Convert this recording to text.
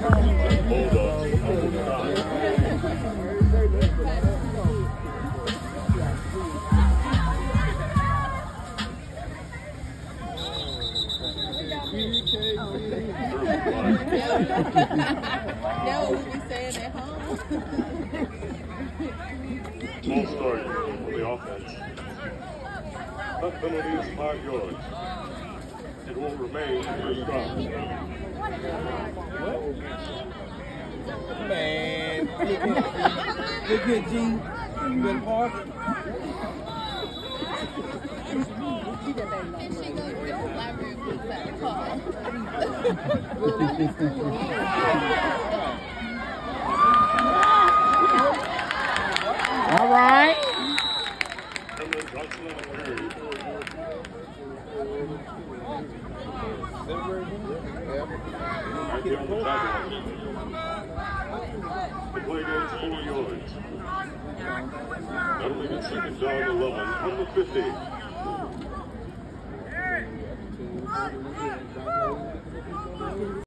That what we be saying at home. Small start for the offense. That penalty is 5 yards. It will remain first down. Man, look at G. You been parked. All right. The play goes 4 yards. That'll make it second down 11 from the 50.